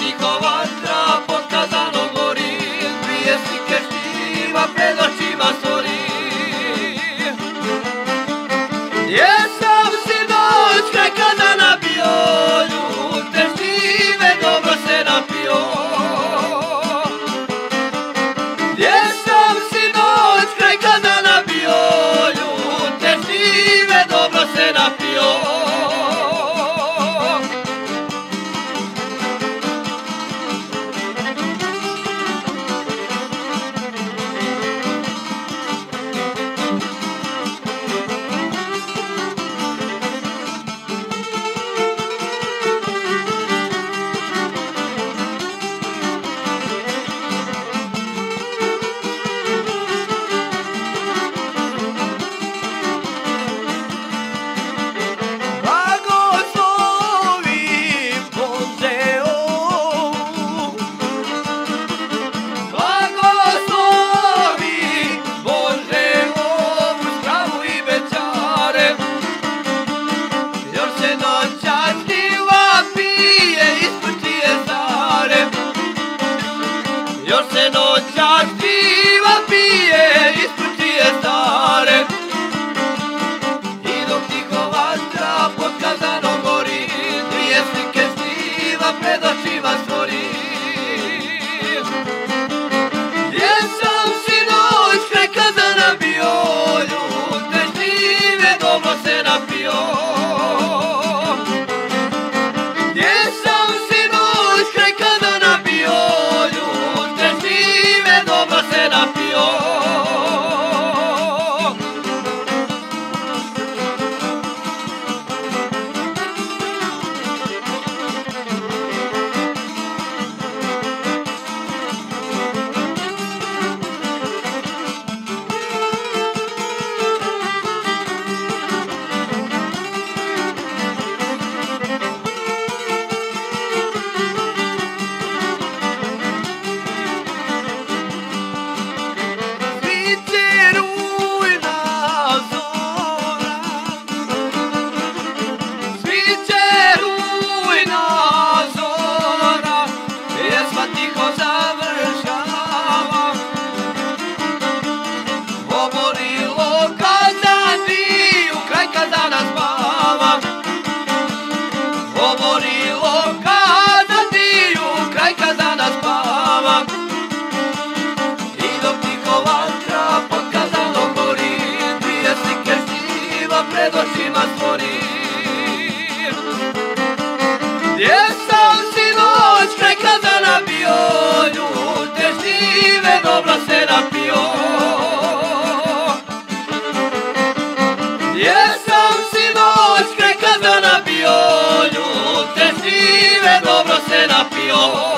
tiho vatra pod kazanom gori, dvije slike štiva pred očima stori. Gdje sam sinoć kraj kazana bio, ljute štive dobro se napio. Gdje sam sinoć kraj kazana bio, ljute štive dobro se napio. Još se noćas piva pije ispod čije stare, i dok tiho vatra pod kazanom gori, dvije slike štiva pred očima stvori. Gdje sam sinoć kraj kazana bio, ljute štive dobro se napio. Gdje sam sinoć kraj kazana bio, dobro se napio. Tiho završava, oborilo kazaniju, kraj kazana spava. Oborilo kazaniju, kraj kazana spava. I dok tiho vatra pod kazanom gori, dvije slike štiva pred očima stvori. Gdje sam sinoć kraj kazana bio, ljute štive dobro se napio. Gdje sam sinoć kraj kazana bio, ljute štive dobro se napio.